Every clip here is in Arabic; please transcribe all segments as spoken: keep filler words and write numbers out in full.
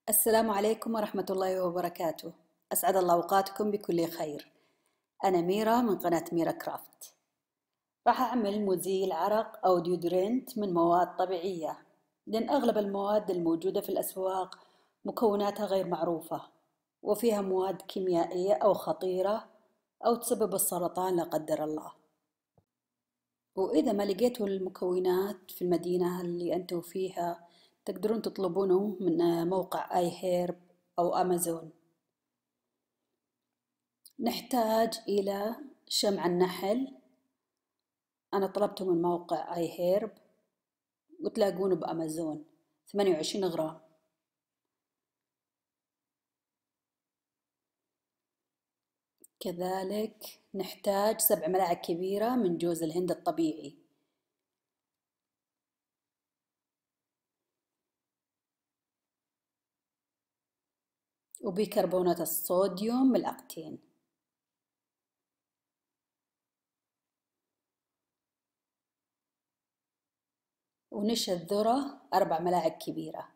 السلام عليكم ورحمة الله وبركاته. أسعد الله أوقاتكم بكل خير. أنا ميرا من قناة ميرا كرافت. راح أعمل مزيل عرق أو ديودرنت من مواد طبيعية، لأن أغلب المواد الموجودة في الأسواق مكوناتها غير معروفة، وفيها مواد كيميائية أو خطيرة أو تسبب السرطان لا قدر الله. وإذا ما لقيتوا المكونات في المدينة اللي أنتوا فيها تقدرون تطلبونه من موقع آي هيرب أو أمازون. نحتاج إلى شمع النحل، أنا طلبته من موقع آي هيرب وتلاقونه بأمازون، ثمانية وعشرين غرام. كذلك نحتاج سبع ملاعق كبيرة من جوز الهند الطبيعي، وبيكربونات الصوديوم ملعقتين، ونشا الذرة أربع ملاعق كبيرة،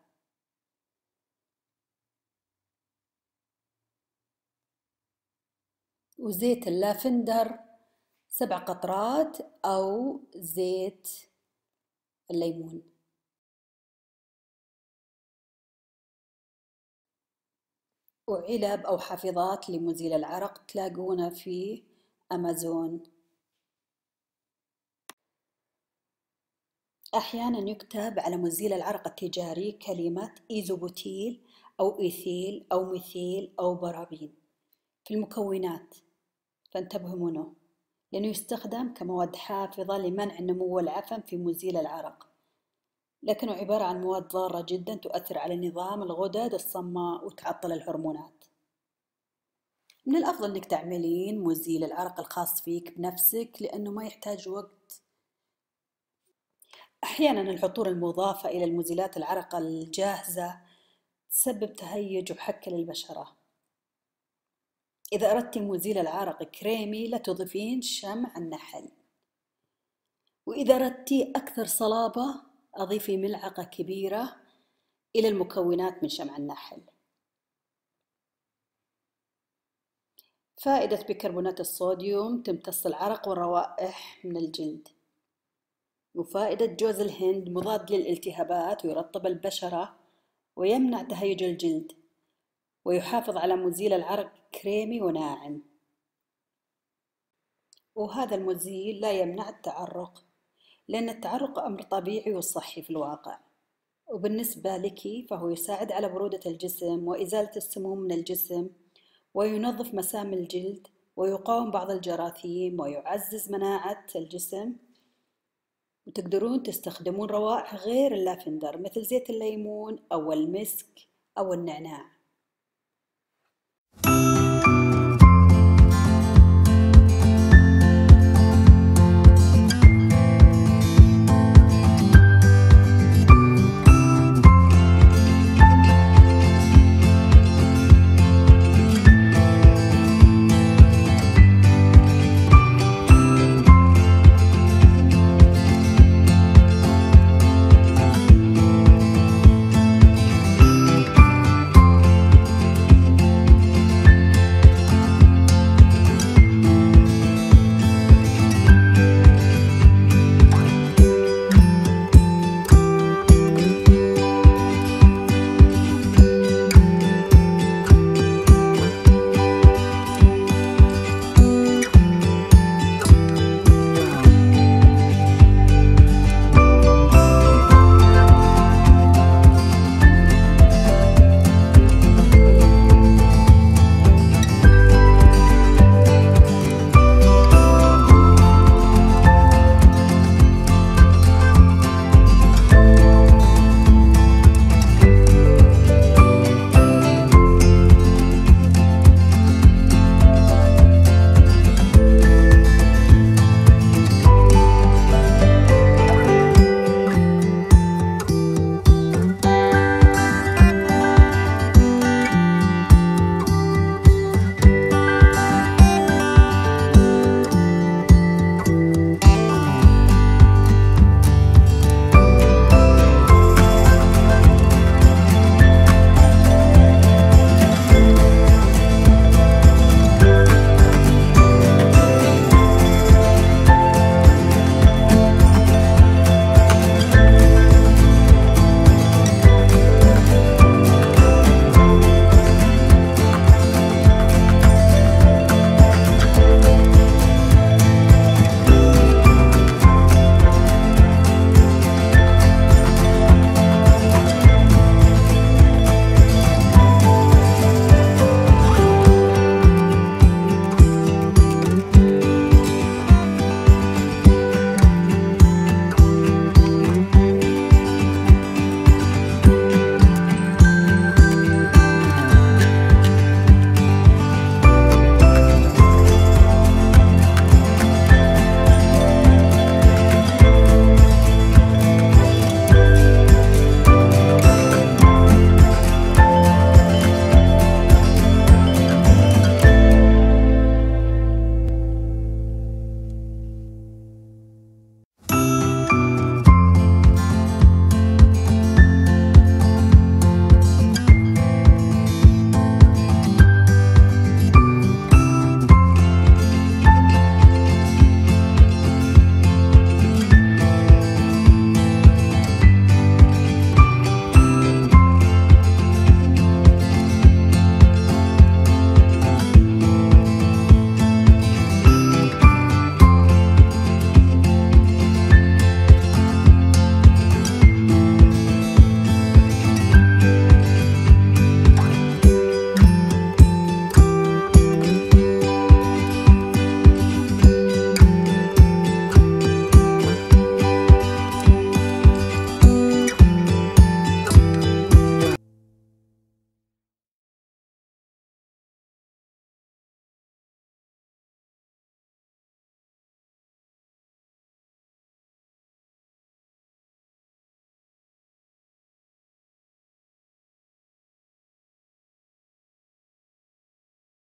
وزيت اللافندر سبع قطرات أو زيت الليمون، وعلب أو حافظات لمزيل العرق تلاقونه في أمازون. أحيانا يكتب على مزيل العرق التجاري كلمة إيزوبوتيل أو إيثيل أو ميثيل أو بارابين في المكونات، فانتبهوا منه لأنه يستخدم كمواد حافظة لمنع نمو العفن في مزيل العرق، لكنه عبارة عن مواد ضارة جدا تؤثر على نظام الغدد الصماء وتعطل الهرمونات. من الأفضل أنك تعملين مزيل العرق الخاص فيك بنفسك لأنه ما يحتاج وقت. أحيانا العطور المضافة إلى المزيلات العرق الجاهزة تسبب تهيج وحكة للبشرة. إذا أردت مزيل العرق كريمي لا تضيفين شمع النحل، وإذا أردت أكثر صلابة أضيفي ملعقة كبيرة إلى المكونات من شمع النحل. فائدة بيكربونات الصوديوم تمتص العرق والروائح من الجلد، وفائدة جوز الهند مضاد للالتهابات ويرطب البشرة ويمنع تهيج الجلد ويحافظ على مزيل العرق كريمي وناعم. وهذا المزيل لا يمنع التعرق، لأن التعرق أمر طبيعي وصحي في الواقع، وبالنسبة لك فهو يساعد على برودة الجسم وإزالة السموم من الجسم، وينظف مسام الجلد ويقاوم بعض الجراثيم ويعزز مناعة الجسم. وتقدرون تستخدمون روائح غير اللافندر مثل زيت الليمون أو المسك أو النعناع.